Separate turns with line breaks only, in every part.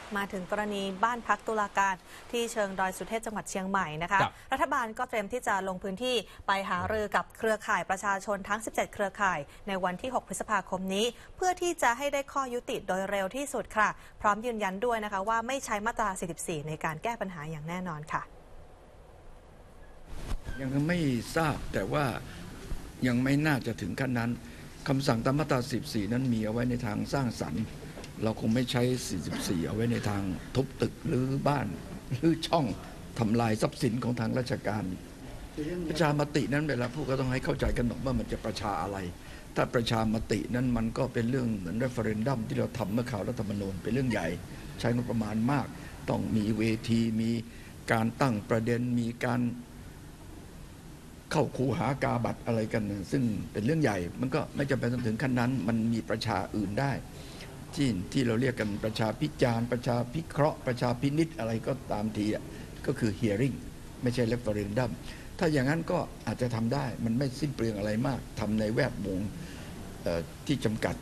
มาถึงกรณีบ้านพักตุลาการที่เชิงดอยสุเทพจังหวัดเชียงใหม่นะคะรัฐบาลก็เตรียมที่จะลงพื้นที่ไปหารือกับเครือข่ายประชาชนทั้ง 17 เครือข่ายในวันที่ 6 พฤษภาคมนี้เพื่อที่จะให้ได้ข้อยุติโดยเร็วที่สุดค่ะพร้อมยืนยันด้วยนะคะว่าไม่ใช้มาตรา 44 ในการแก้ปัญหาอย่างแน่นอนค่ะ
ยังไม่ทราบแต่ว่ายังไม่น่าจะถึงขั้นนั้นคำสั่งตามมาตรา 44 นั้นมีเอาไว้ในทางสร้างสรรค์เราคงไม่ใช้ 44 เอาไว้ในทางทุบตึกหรือบ้านหรือช่องทำลายทรัพย์สินของทางราชการประชามตินั้นเวลาพูดก็ต้องให้เข้าใจกันหน่อยว่ามันจะประชาอะไรถ้าประชามตินั้นมันก็เป็นเรื่องเหมือนเรฟเฟอเรนดัมที่เราทำเมื่อข่าวรัฐธรรมนูญเป็นเรื่องใหญ่ใช้งบประมาณมากต้องมีเวทีมีการตั้งประเด็นมีการเข้าคูหากาบัตรอะไรกันซึ่งเป็นเรื่องใหญ่มันก็ไม่จำเป็นต้องถึงขั้นนั้นมันมีประชาอื่นได้ที่เราเรียกกันประชาพิจารณ์ประชาพิเคราะห์ประชาพินิจอะไรก็ตามทีก็คือ hearing ไม่ใช่ referendum ถ้าอย่างนั้นก็อาจจะทำได้มันไม่สิ้นเปลืองอะไรมากทำในแวดวงที่จำกัด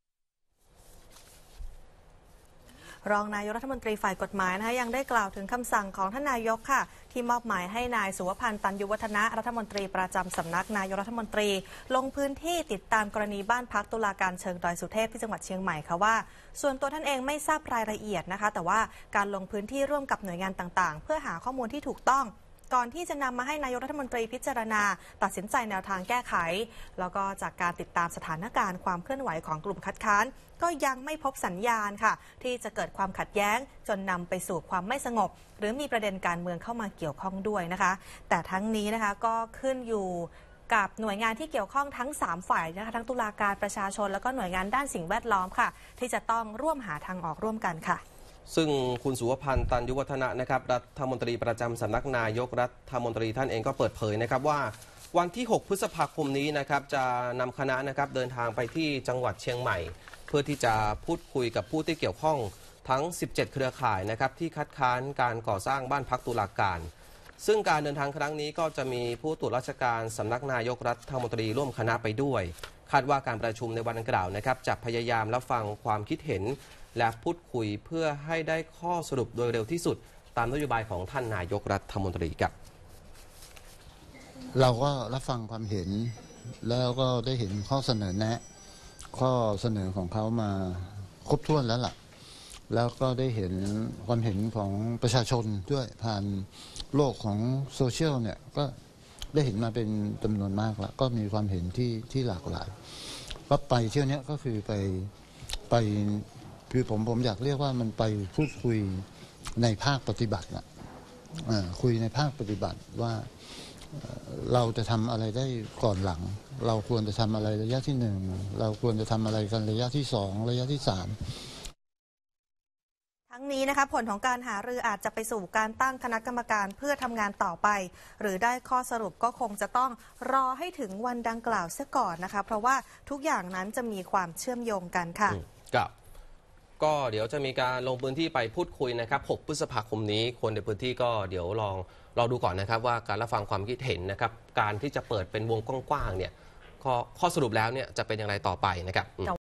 รองนายกรัฐมนตรีฝ่ายกฎหมายนะคะยังได้กล่าวถึงคำสั่งของท่านนายกค่ะที่มอบหมายให้นายสุวพันธ์ตันยุวัฒนะรัฐมนตรีประจำสำนักนายกรัฐมนตรีลงพื้นที่ติดตามกรณีบ้านพักตุลาการเชิงดอยสุเทพที่จังหวัดเชียงใหม่ค่ะว่าส่วนตัวท่านเองไม่ทราบรายละเอียดนะคะแต่ว่าการลงพื้นที่ร่วมกับหน่วยงานต่างๆเพื่อหาข้อมูลที่ถูกต้องก่อนที่จะนำมาให้นายกรัฐมนตรีพิจารณาตัดสินใจแนวทางแก้ไขแล้วก็จากการติดตามสถานการณ์ความเคลื่อนไหวของกลุ่มคัดค้านก็ยังไม่พบสัญญาณค่ะที่จะเกิดความขัดแย้งจนนำไปสู่ความไม่สงบหรือมีประเด็นการเมืองเข้ามาเกี่ยวข้องด้วยนะคะแต่ทั้งนี้นะคะก็ขึ้นอยู่กับหน่วยงานที่เกี่ยวข้องทั้ง3ฝ่ายนะคะทั้งตุลาการประชาชนแล้วก็หน่วยงานด้านสิ่งแวดล้อมค่ะที่จะต้องร่วมหาทางออกร่วมกันค่ะ
ซึ่งคุณสุวพันธ์ตันยุวัฒนะนะครับรัฐมนตรีประจำสำนักนายกรัฐมนตรีท่านเองก็เปิดเผยนะครับว่าวันที่ 6 พฤษภาคมนี้นะครับจะนำคณะนะครับเดินทางไปที่จังหวัดเชียงใหม่เพื่อที่จะพูดคุยกับผู้ที่เกี่ยวข้องทั้ง 17 เครือข่ายนะครับที่คัดค้านการก่อสร้างบ้านพักตุลาการซึ่งการเดินทางครั้งนี้ก็จะมีผู้ตรวจราชการสำนักนายกรัฐมนตรีร่วมคณะไปด้วยคาดว่าการประชุมในวันดังกล่าวนะครับจะพยายามรับฟังความคิดเห็นและพูดคุยเพื่อให้ได้ข้อสรุปโดยเร็วที่สุดตามนโยบายของท่านนายกรัฐมนตรีครับ
เราก็รับฟังความเห็นแล้วก็ได้เห็นข้อเสนอแนะข้อเสนอของเขามาครบถ้วนแล้วล่ะแล้วก็ได้เห็นความเห็นของประชาชนด้วยผ่านโลกของโซเชียลเนี่ยก็ได้เห็นมาเป็นจำนวนมากแล้วก็มีความเห็นที่หลากหลายก็ไปเที่ยวนี้ก็คือไปคือผมอยากเรียกว่ามันไปพูดคุยในภาคปฏิบัตินะคุยในภาคปฏิบัติว่าเราจะทำอะไรได้ก่อนหลังเราควรจะทำอะไรระยะที่1เราควรจะทำอะไรกันระยะที่2ระยะที่3
ทั้งนี้นะคะผลของการหารืออาจจะไปสู่การตั้งคณะกรรมการเพื่อทำงานต่อไปหรือได้ข้อสรุปก็คงจะต้องรอให้ถึงวันดังกล่าวซะก่อนนะคะเพราะว่าทุกอย่างนั้นจะมีความเชื่อมโยงกันค่ะ
ก็เดี๋ยวจะมีการลงพื้นที่ไปพูดคุยนะครับ 6 พฤษภาคมนี้คนในพื้นที่ก็เดี๋ยวลองดูก่อนนะครับว่าการรับฟังความคิดเห็นนะครับการที่จะเปิดเป็นวงกว้างๆเนี่ยข้อสรุปแล้วเนี่ยจะเป็นอย่างไรต่อไปนะครับ